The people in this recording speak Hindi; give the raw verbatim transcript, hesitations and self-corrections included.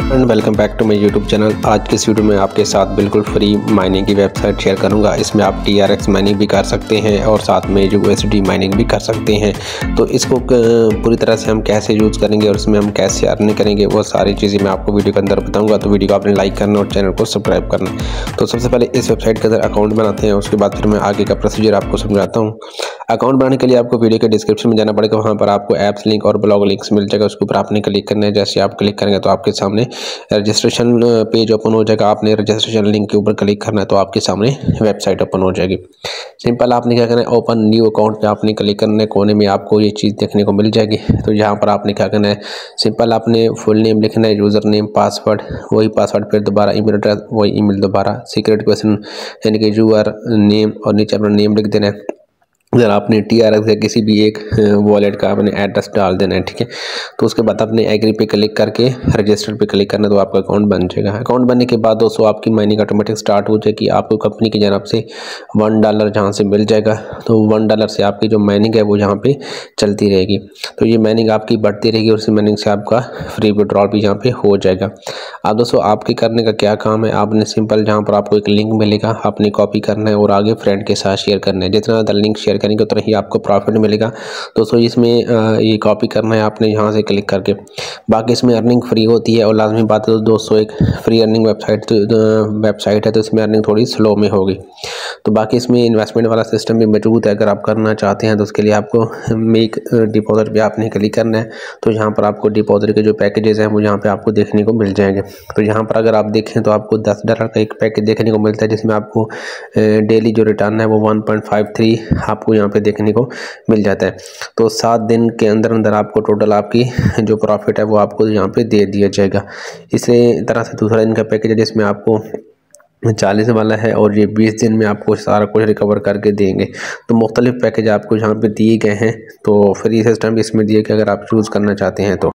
And welcome back to my YouTube channel. आज की इस वीडियो में आपके साथ बिल्कुल फ्री माइनिंग की वेबसाइट शेयर करूंगा। इसमें आप टी आर एक्स माइनिंग भी कर सकते हैं और साथ में यू एस डी माइनिंग भी कर सकते हैं। तो इसको पूरी तरह से हम कैसे यूज़ करेंगे और इसमें हम कैसे अर्न करेंगे वो सारी चीज़ें मैं आपको वीडियो के अंदर बताऊँगा। तो वीडियो को आपने लाइक करना और चैनल को सब्सक्राइब करना। तो सबसे पहले इस वेबसाइट के अंदर अकाउंट बनाते हैं, उसके बाद फिर मैं आगे का प्रोसीजर आपको समझाता हूँ। अकाउंट बनाने के लिए आपको वीडियो के डिस्क्रिप्शन में जाना पड़ेगा, वहाँ पर आपको ऐप्स लिंक और ब्लॉग लिंक्स मिल जाएगा, उसके ऊपर आपने क्लिक करना है। जैसे आप क्लिक करेंगे तो आपके सामने रजिस्ट्रेशन पेज ओपन हो जाएगा। आपने रजिस्ट्रेशन लिंक के ऊपर क्लिक करना है तो आपके सामने वेबसाइट ओपन हो जाएगी। सिंपल आपने क्या करना है, ओपन न्यू अकाउंट पे आपने क्लिक करना है। कोने में आपको ये चीज़ देखने को मिल जाएगी। तो यहाँ पर आपने क्या करना है, सिंपल आपने फुल नेम लिखना है, यूज़र नेम, पासवर्ड वही पासवर्ड, फिर दोबारा ईमेल एड्रेस वही ईमेल दोबारा, सीक्रेट क्वेश्चन यानी कि यूआर नेम और नीचे अपना नेम लिख देना है। अगर आपने टी आर एक्स या किसी भी एक वॉलेट का आपने एड्रेस डाल देना है, ठीक है। तो उसके बाद आपने एग्री पे क्लिक करके रजिस्टर पे क्लिक करना है तो आपका अकाउंट बन जाएगा। अकाउंट बनने के बाद दोस्तों आपकी माइनिंग ऑटोमेटिक स्टार्ट हो जाएगी। आपको कंपनी की जानब से वन डॉलर जहाँ से मिल जाएगा, तो वन डॉलर से आपकी जो माइनिंग है वो यहाँ पे चलती रहेगी। तो ये माइनिंग आपकी बढ़ती रहेगी और इस माइनिंग से आपका फ्री विड्रॉल भी यहाँ पे हो जाएगा। अब दोस्तों आपके करने का क्या काम है, आपने सिंपल जहाँ पर आपको एक लिंक मिलेगा, आपने कॉपी करना है और आगे फ्रेंड के साथ शेयर करना है। जितना ज़्यादा लिंक शेयर करेंगे उतना ही आपको प्रॉफिट मिलेगा। दोस्तों इसमें ये कॉपी करना है आपने यहाँ से क्लिक करके। बाकी इसमें अर्निंग फ्री होती है और लाजमी बात है तो दोस्तों एक फ्री अर्निंग वेबसाइट वेबसाइट है तो इसमें अर्निंग थोड़ी स्लो में होगी। तो बाकी इसमें इन्वेस्टमेंट वाला सिस्टम भी मौजूद है। अगर आप करना चाहते हैं तो उसके लिए आपको मेक डिपॉजिट पे आपने क्लिक करना है। तो यहाँ पर आपको डिपॉजिट के जो पैकेजेस हैं वो यहाँ पे आपको देखने को मिल जाएंगे। तो यहाँ पर अगर आप देखें तो आपको दस डॉलर का एक पैकेज देखने को मिलता है, जिसमें आपको डेली जो रिटर्न है वो वन पॉइंट फाइव थ्री आपको यहाँ पे देखने को मिल जाता है। तो सात दिन के अंदर अंदर आपको टोटल आपकी जो प्रॉफिट है वो आपको यहाँ पे दे दिया जाएगा। इसी तरह से दूसरा दिन का पैकेज है जिसमें आपको चालीस वाला है और ये बीस दिन में आपको सारा कुछ रिकवर करके देंगे। तो मुख्तलिफ पैकेज आपको यहाँ पे दिए गए हैं। तो फ्री सिस्टम भी इसमें दिए कि अगर आप चूज़ करना चाहते हैं तो